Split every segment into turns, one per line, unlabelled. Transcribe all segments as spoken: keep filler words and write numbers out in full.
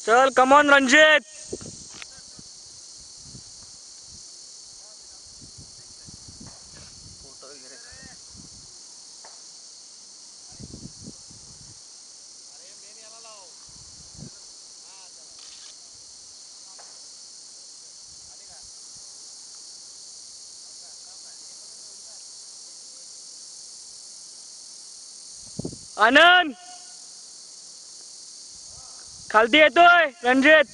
चल कमॉन रणजित. आनंद खालती येतोय रणजित.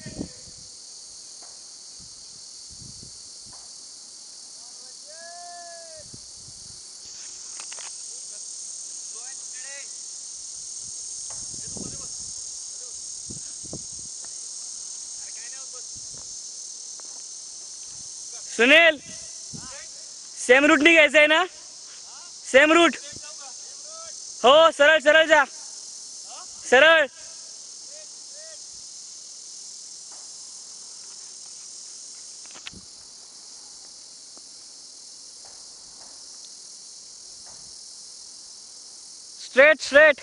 सुनील सेम रूट नहीं घ्यायचं आहे ना. सेम रूट हो. सरळ सरळ जा. सरळ. Straight straight.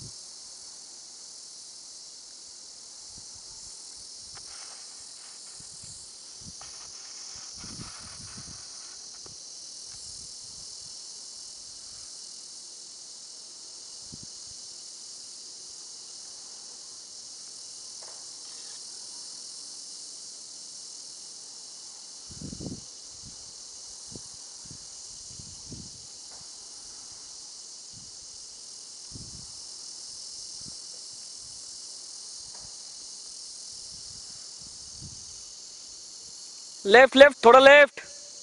लेफ्ट लेफ्ट थोड़ा लेफ्ट.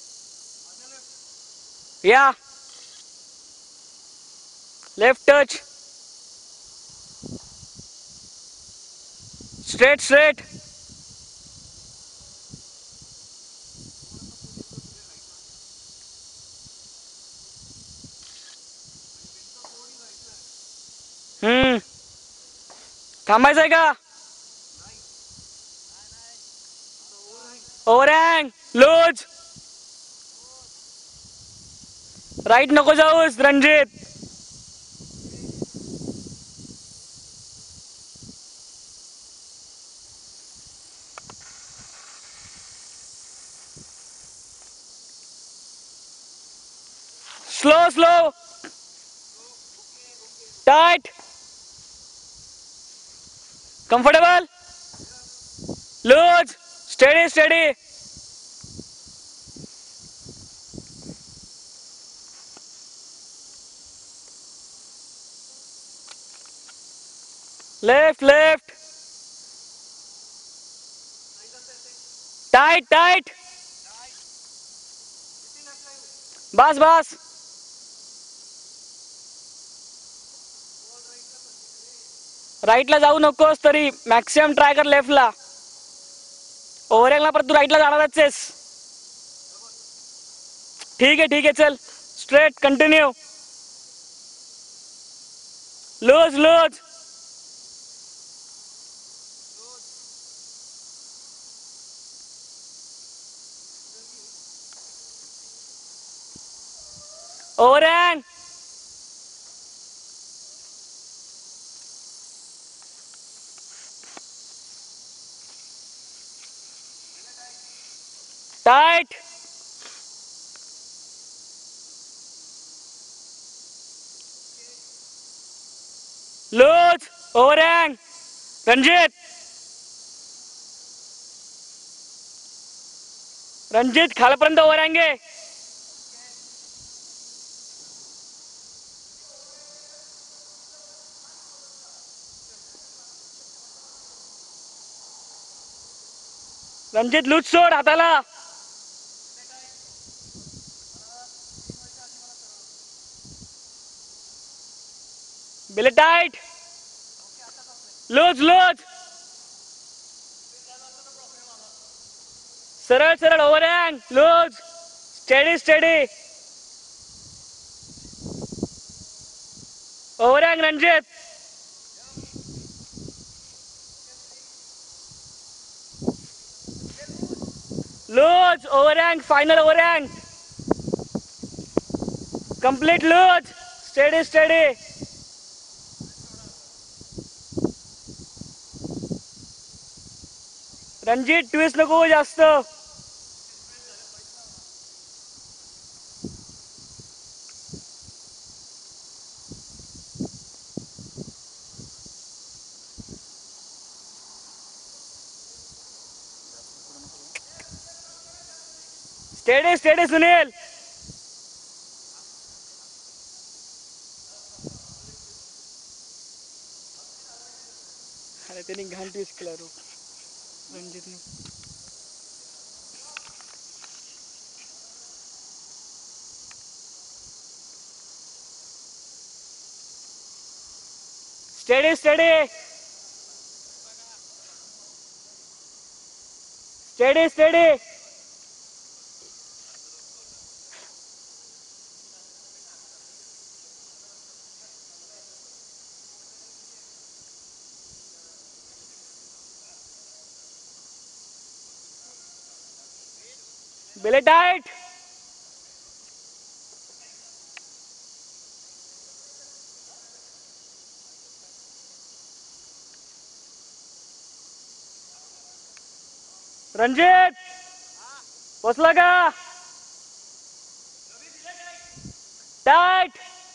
या left touch. Straight straight. Hmm थांबायचं आहे का. Overhang loose. राईट नको जाऊस Ranjit. Slow slow. Tight. Comfortable. Loose. Steady steady. Left left. Tight tight. बस बस. राईटला जाऊ नकोस तरी मॅक्सिमम ट्राय कर लेफ्टला. ओव्हरहँगला परत तू राईटला जाणारच आहेस. ठीक आहे ठीक आहे चल. Straight continue. Loose loose. Overhang. Tight. Loose. Overhang. Ranjit Ranjit खालपर्यंत ओव्हरहँग आहे. रणजित लूज सोड हाताला. बिले टाइट. Loose loose. सरळ सरळ overhang. Loose. Steady steady. Overhang Ranjit. Loose. Overhang. Final overhang. Complete loose. Steady steady. Ranjit twist नको जास्त. Steady steady Sunil. अरे त्यांनी घाण ट्विस्ट केला रो रणजितने. Steady steady steady steady. बेले टाइट. रणजित पोचला का. टाइट.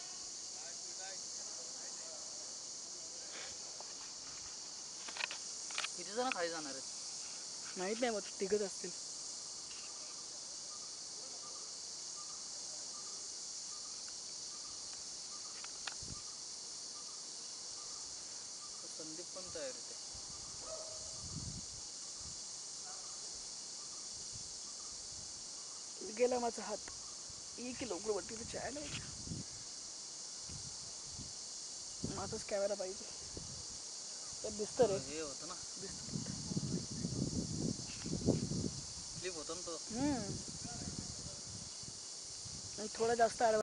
किती जण खाली जाणार आहेत
माहित नाही, मग तिघच असतील.
संदीप पण तयार होते.
गेला माझा हात. ये की लवकर वरती तर चाय नाही. माझाच कॅमेरा पाहिजे. तर दिसतं रे.
हे होतं ना,
दिसतं.
क्लिप होतं ना तो.
हम्म. थोडा जास्त